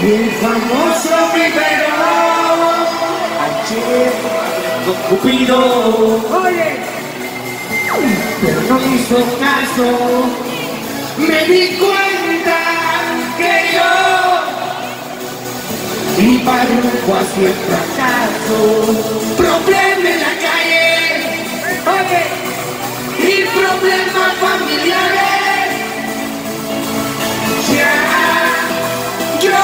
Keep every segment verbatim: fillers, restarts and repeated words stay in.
El famoso biberón, ayer con Cupido, oye, pero no me hizo caso. Me di cuenta que yo iba rumbo hacia el fracaso. Problema en la calle, oye, y problemas familiares. Ya yo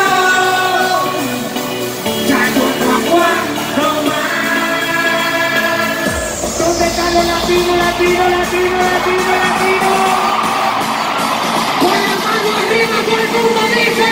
ya yo no aguanto más. ¿Dónde está el latino, latino, latino, latino, latino? Con la mano arriba, todo el mundo dice: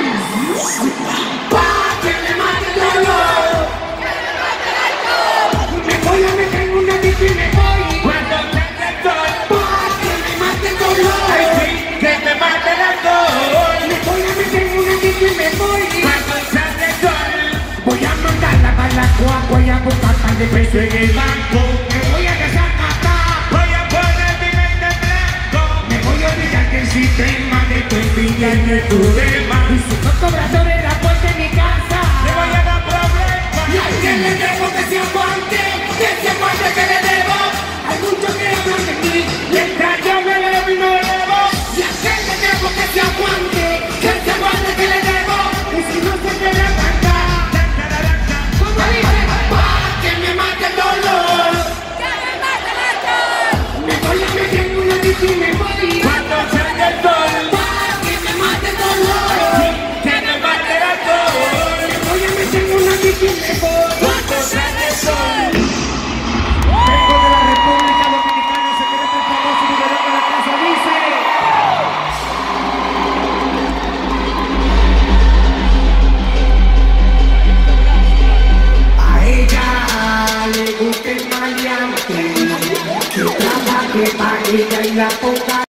pa' que me mate el dolor, que me mate el alcohol. Me voy a meter en una disco y me voy cuando tenga el sol. Pa' que me mate el dolor, ay sí, que me mate el alcohol. Me voy a meter en una disco y me voy cuando salga el sol. Voy a mandarla para la guagua y a buscar pan de peso en el banco. Me voy a desacatar, voy a poner mi mente en blanco. Me voy a olvidar del sistema de tu envidia y de tu demás. Y si no cobradores la puerta de mi casa, le voy a dar problemas. Y a quien le debo que se aguante, que se aguante que le debo. Hay muchos que hablan de mí, le extraño, me debo y me debo. Y a quien le debo que se aguante, que se aguante que le debo. Y si no se quiere aguantar, ¿cómo dice? Pa' que me mate el dolor, que me mate el alcohol. Me voy a meter en una disco y me voy cuando salga el sol. Pa' que me mate el dolor, que me mate el alcohol. Me voy a meter en una disco y me voy cuando salga el sol. Vengo de la República Dominicana, se quiere el famoso biberón de la casa, dice. A ella le gusta el maleante, que trabaje para ella y la ponga.